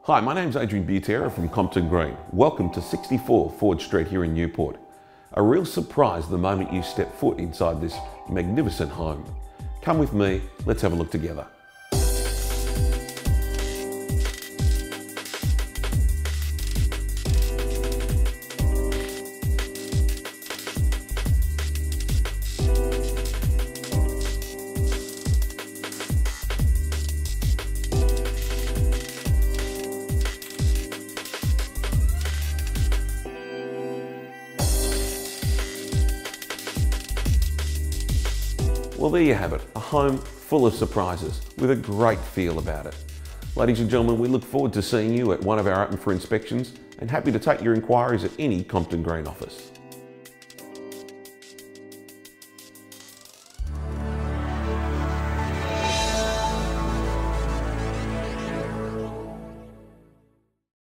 Hi, my name's Adrian Butera from Compton Green. Welcome to 64 Ford Street here in Newport. A real surprise the moment you step foot inside this magnificent home. Come with me, let's have a look together. Well, there you have it, a home full of surprises with a great feel about it. Ladies and gentlemen, we look forward to seeing you at one of our open for inspections and happy to take your inquiries at any Compton Green office.